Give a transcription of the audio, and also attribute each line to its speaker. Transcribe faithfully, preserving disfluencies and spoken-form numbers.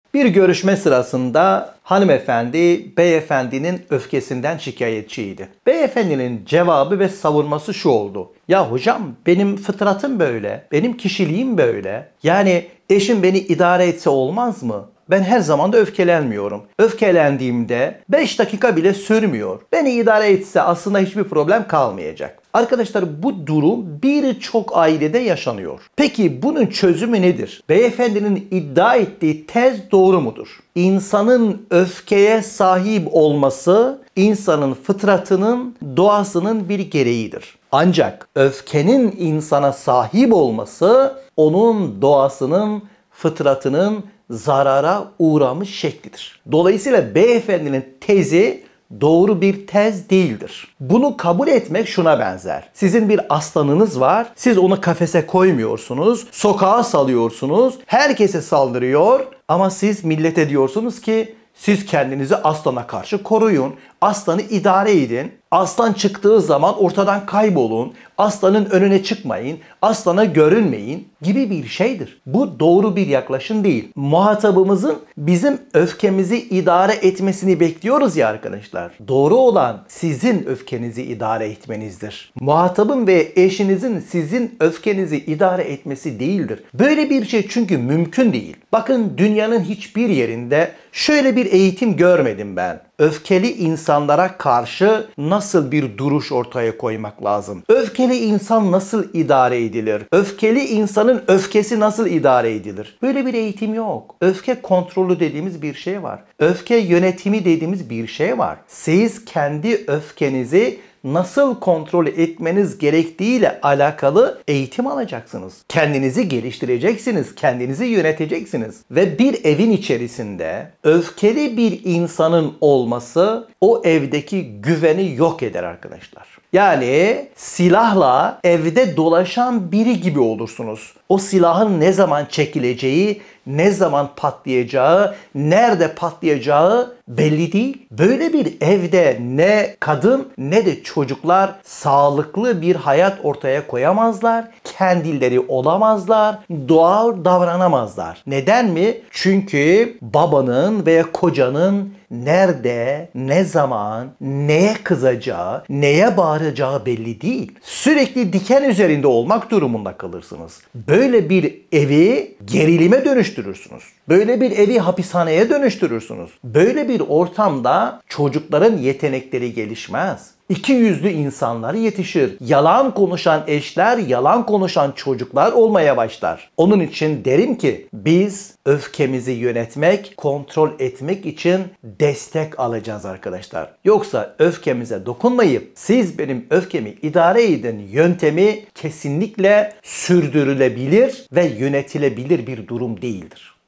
Speaker 1: Bir görüşme sırasında hanımefendi beyefendinin öfkesinden şikayetçiydi. Beyefendinin cevabı ve savunması şu oldu. Ya hocam benim fıtratım böyle, benim kişiliğim böyle. Yani eşim beni idare etse olmaz mı? Ben her zaman da öfkelenmiyorum. Öfkelendiğimde beş dakika bile sürmüyor. Beni idare etse aslında hiçbir problem kalmayacak. Arkadaşlar bu durum birçok ailede yaşanıyor. Peki bunun çözümü nedir? Beyefendinin iddia ettiği tez doğru mudur? İnsanın öfkeye sahip olması insanın fıtratının, doğasının bir gereğidir. Ancak öfkenin insana sahip olması onun doğasının, fıtratının zarara uğramış şeklidir. Dolayısıyla beyefendinin tezi doğru bir tez değildir. Bunu kabul etmek şuna benzer. Sizin bir aslanınız var. Siz onu kafese koymuyorsunuz. Sokağa salıyorsunuz. Herkese saldırıyor. Ama siz millete diyorsunuz ki siz kendinizi aslana karşı koruyun. Aslanı idare edin. Aslan çıktığı zaman ortadan kaybolun. Aslanın önüne çıkmayın. Aslana görünmeyin gibi bir şeydir. Bu doğru bir yaklaşım değil. Muhatabımızın bizim öfkemizi idare etmesini bekliyoruz ya arkadaşlar. Doğru olan sizin öfkenizi idare etmenizdir. Muhatabın ve eşinizin sizin öfkenizi idare etmesi değildir. Böyle bir şey çünkü mümkün değil. Bakın dünyanın hiçbir yerinde şöyle bir eğitim görmedim ben. Öfkeli insanlara karşı nasıl bir duruş ortaya koymak lazım? Öfkeli insan nasıl idare edilir? Öfkeli insanın öfkesi nasıl idare edilir? Böyle bir eğitim yok. Öfke kontrolü dediğimiz bir şey var. Öfke yönetimi dediğimiz bir şey var. Siz kendi öfkenizi nasıl kontrol etmeniz gerektiğiyle alakalı eğitim alacaksınız. Kendinizi geliştireceksiniz, kendinizi yöneteceksiniz. Ve bir evin içerisinde öfkeli bir insanın olması o evdeki güveni yok eder arkadaşlar. Yani silahla evde dolaşan biri gibi olursunuz. O silahın ne zaman çekileceği, ne zaman patlayacağı, nerede patlayacağı belli değil. Böyle bir evde ne kadın ne de çocuklar sağlıklı bir hayat ortaya koyamazlar. Kendileri olamazlar. Doğal davranamazlar. Neden mi? Çünkü babanın veya kocanın nerede, ne zaman, neye kızacağı, neye bağıracağı belli değil. Sürekli diken üzerinde olmak durumunda kalırsınız. Böyle bir evi gerilime dönüştürürsünüz. Böyle bir evi hapishaneye dönüştürürsünüz. Böyle bir ortamda çocukların yetenekleri gelişmez. İki yüzlü insanlar yetişir. Yalan konuşan eşler, yalan konuşan çocuklar olmaya başlar. Onun için derim ki biz öfkemizi yönetmek, kontrol etmek için destek alacağız arkadaşlar. Yoksa öfkemize dokunmayıp siz benim öfkemi idare edin yöntemi kesinlikle sürdürülebilir ve yönetilebilir bir durum değildir.